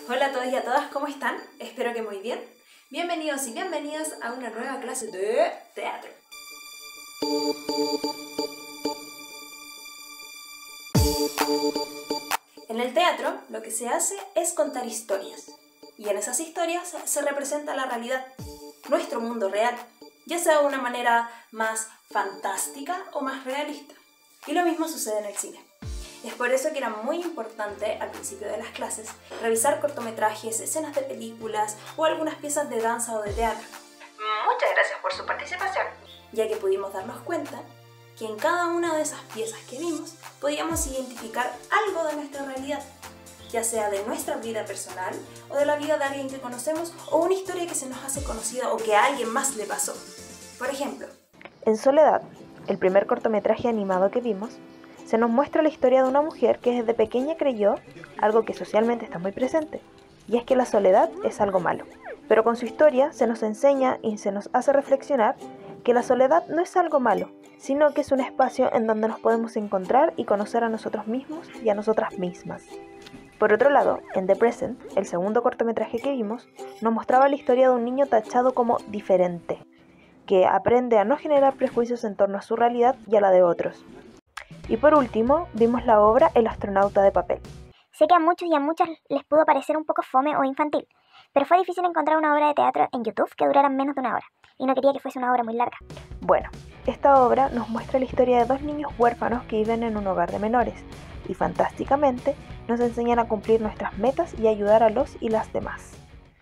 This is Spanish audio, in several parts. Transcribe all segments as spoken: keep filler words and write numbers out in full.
Hola a todos y a todas, ¿cómo están? Espero que muy bien. Bienvenidos y bienvenidas a una nueva clase de teatro. En el teatro lo que se hace es contar historias. Y en esas historias se representa la realidad, nuestro mundo real, ya sea de una manera más fantástica o más realista. Y lo mismo sucede en el cine. Es por eso que era muy importante al principio de las clases revisar cortometrajes, escenas de películas o algunas piezas de danza o de teatro. Muchas gracias por su participación, ya que pudimos darnos cuenta que en cada una de esas piezas que vimos podíamos identificar algo de nuestra realidad, ya sea de nuestra vida personal o de la vida de alguien que conocemos o una historia que se nos hace conocida o que a alguien más le pasó. Por ejemplo, en Soledad, el primer cortometraje animado que vimos, se nos muestra la historia de una mujer que desde pequeña creyó algo que socialmente está muy presente, y es que la soledad es algo malo. Pero con su historia se nos enseña y se nos hace reflexionar que la soledad no es algo malo, sino que es un espacio en donde nos podemos encontrar y conocer a nosotros mismos y a nosotras mismas. Por otro lado, en The Present, el segundo cortometraje que vimos, nos mostraba la historia de un niño tachado como diferente, que aprende a no generar prejuicios en torno a su realidad y a la de otros. Y por último, vimos la obra El astronauta de papel. Sé que a muchos y a muchas les pudo parecer un poco fome o infantil, pero fue difícil encontrar una obra de teatro en YouTube que durara menos de una hora, y no quería que fuese una obra muy larga. Bueno, esta obra nos muestra la historia de dos niños huérfanos que viven en un hogar de menores, y fantásticamente nos enseñan a cumplir nuestras metas y ayudar a los y las demás.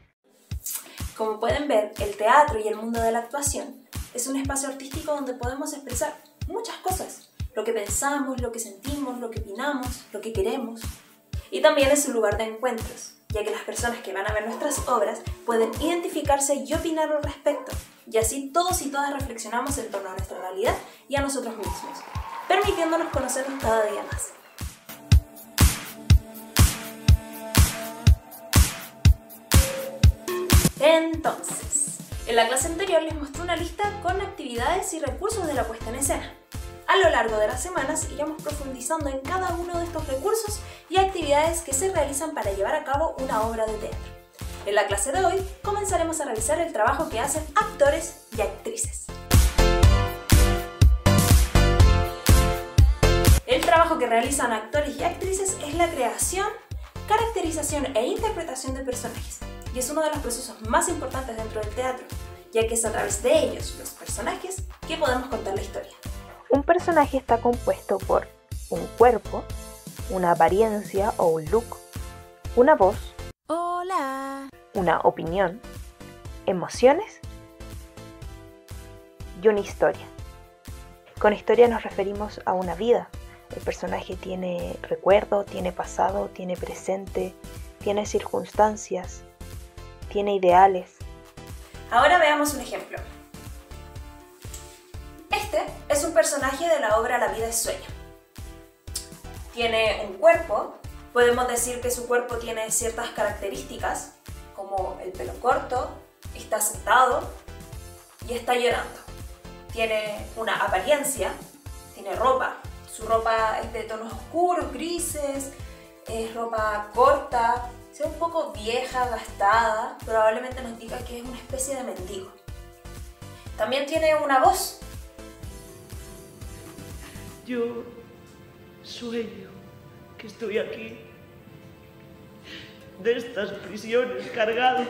Como pueden ver, el teatro y el mundo de la actuación es un espacio artístico donde podemos expresar muchas cosas. Lo que pensamos, lo que sentimos, lo que opinamos, lo que queremos. Y también es un lugar de encuentros, ya que las personas que van a ver nuestras obras pueden identificarse y opinar al respecto, y así todos y todas reflexionamos en torno a nuestra realidad y a nosotros mismos, permitiéndonos conocernos cada día más. Entonces, en la clase anterior les mostré una lista con actividades y recursos de la puesta en escena. A lo largo de las semanas iremos profundizando en cada uno de estos recursos y actividades que se realizan para llevar a cabo una obra de teatro. En la clase de hoy comenzaremos a revisar el trabajo que hacen actores y actrices. El trabajo que realizan actores y actrices es la creación, caracterización e interpretación de personajes, y es uno de los procesos más importantes dentro del teatro, ya que es a través de ellos, los personajes, que podemos contar la historia. Un personaje está compuesto por un cuerpo, una apariencia o un look, una voz, hola, una opinión, emociones y una historia. Con historia nos referimos a una vida. El personaje tiene recuerdo, tiene pasado, tiene presente, tiene circunstancias, tiene ideales. Ahora veamos un ejemplo. Este es un personaje de la obra La vida es sueño. Tiene un cuerpo, podemos decir que su cuerpo tiene ciertas características, como el pelo corto, está sentado y está llorando. Tiene una apariencia, tiene ropa, su ropa es de tonos oscuros, grises, es ropa corta, es un poco vieja, gastada, probablemente nos diga que es una especie de mendigo. También tiene una voz. Yo sueño que estoy aquí, de estas prisiones cargado.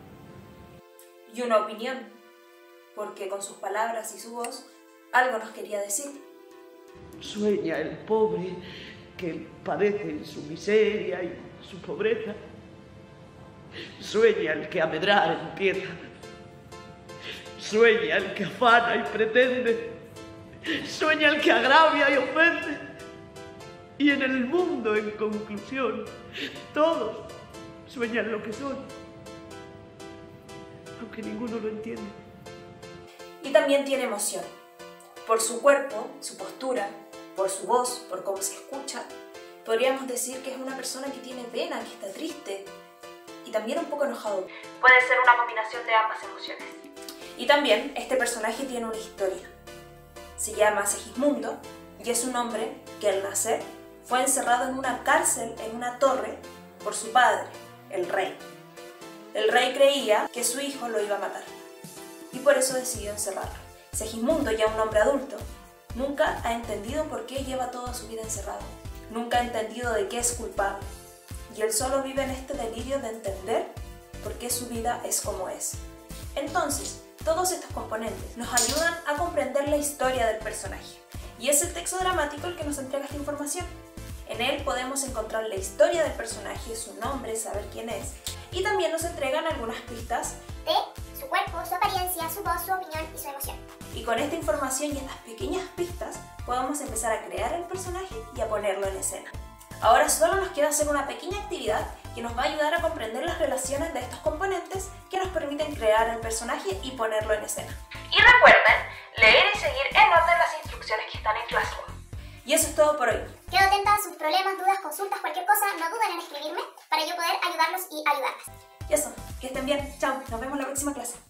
Y una opinión, porque con sus palabras y su voz algo nos quería decir. Sueña el pobre que padece en su miseria y su pobreza. Sueña el que a medrar empieza. Sueña el que afana y pretende. Sueña el que agravia y ofende. Y en el mundo, en conclusión, todos sueñan lo que son, aunque ninguno lo entiende. Y también tiene emoción, por su cuerpo, su postura, por su voz, por cómo se escucha. Podríamos decir que es una persona que tiene pena, que está triste y también un poco enojado. Puede ser una combinación de ambas emociones. Y también este personaje tiene una historia. Se llama Segismundo y es un hombre que al nacer fue encerrado en una cárcel, en una torre, por su padre, el rey. El rey creía que su hijo lo iba a matar y por eso decidió encerrarlo. Segismundo, ya un hombre adulto, nunca ha entendido por qué lleva toda su vida encerrado. Nunca ha entendido de qué es culpable. Y él solo vive en este delirio de entender por qué su vida es como es. Entonces, todos estos componentes nos ayudan a comprender la historia del personaje. Y es el texto dramático el que nos entrega esta información. En él podemos encontrar la historia del personaje, su nombre, saber quién es, y también nos entregan algunas pistas de su cuerpo, su apariencia, su voz, su opinión y su emoción. Y con esta información y estas pequeñas pistas podemos empezar a crear el personaje y a ponerlo en escena. Ahora solo nos queda hacer una pequeña actividad que nos va a ayudar a comprender las relaciones de estos componentes que nos permiten crear el personaje y ponerlo en escena. Y recuerden, leer y seguir en orden las instrucciones que están en Classroom. Y eso es todo por hoy. Quedo atenta a sus problemas, dudas, consultas, cualquier cosa, no duden en escribirme para yo poder ayudarlos y ayudarlas. Y eso, que estén bien. Chao, nos vemos en la próxima clase.